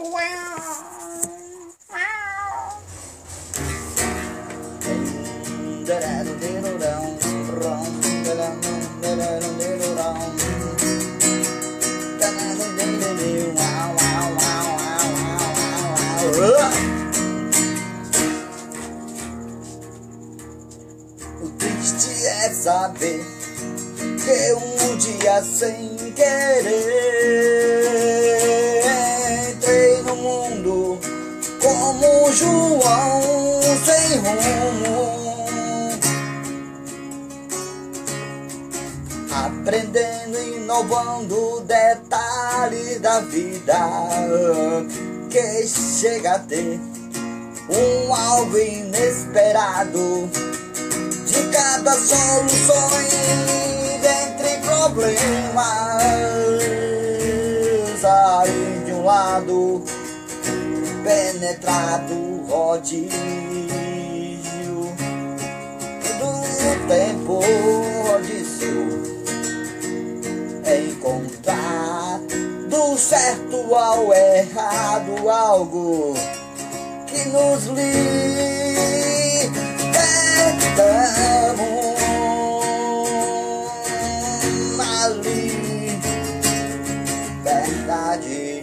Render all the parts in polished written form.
O triste é saber que um dia sem querer entrei no mundo como João sem rumo, aprendendo e inovando detalhes da vida que chega a ter um algo inesperado. De cada solução entre problemas, aí de um lado penetrado rodízio do tempo, rodízio é encontrar do certo ao errado algo que nos libertamos ali, verdade.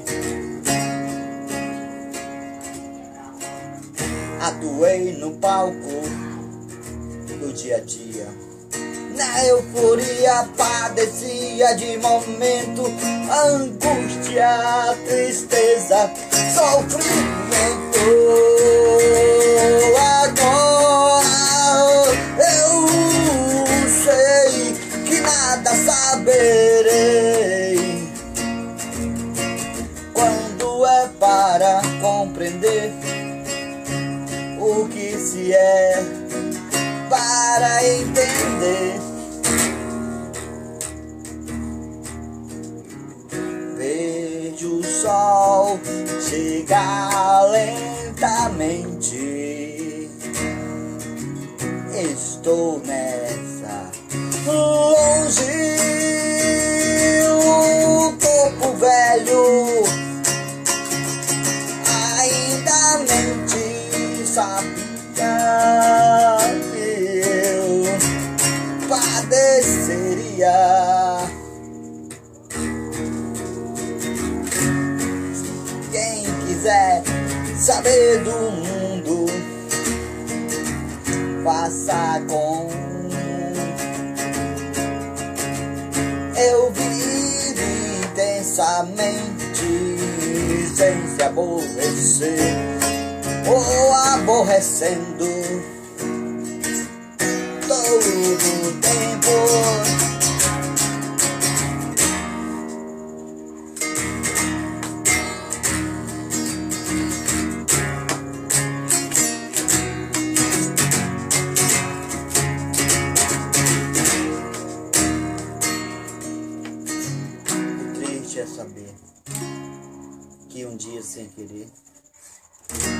Atuei no palco do dia a dia, na euforia padecia de momento, angústia, tristeza, sofrimento. Agora eu sei que nada saberei quando é para compreender o que se é para entender. Vejo o sol chegar lentamente, estou nessa longe, o corpo velho ainda mente, sabia que eu padeceria. Quem quiser saber do mundo, faça com. Eu vivo intensamente sem se aborrecer ou aborrecendo todo o tempo. O triste é saber que um dia sem querer